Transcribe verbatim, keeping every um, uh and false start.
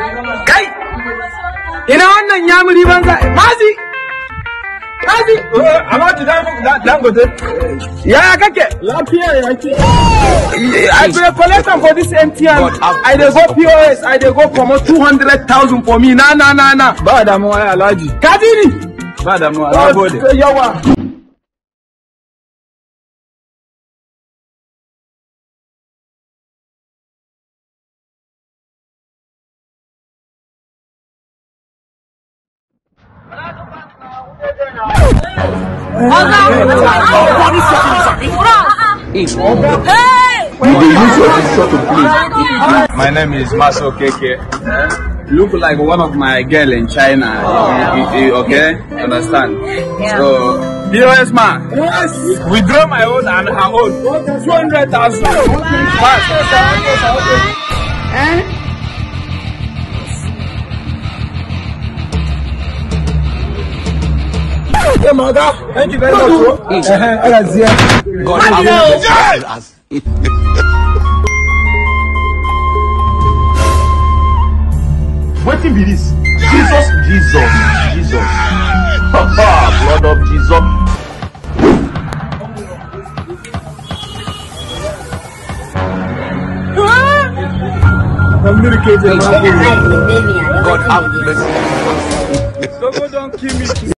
Kai! Ina wannan yamuri banza. Mazi! Mazi! Alhaji Dangote. Ya kake? Lafiya yake. I dey collect am for this M T N. I dey go P O S. I dey go promote two hundred thousand for me. Na na na na. Ba damuwa ya Alhaji. Kadiri! Ba damuwa. Na gode. Yawa. My name is Maso Keke. Look like one of my girl in China. Okay, understand? So, P O S man. Yes. Withdraw my own and her own. Two hundred thousand. Hey, Maga, thank you very much, bro. God, What be this? Jesus, Jesus, Jesus. Papa, blood of Jesus. God have mercy. So go don't kill me.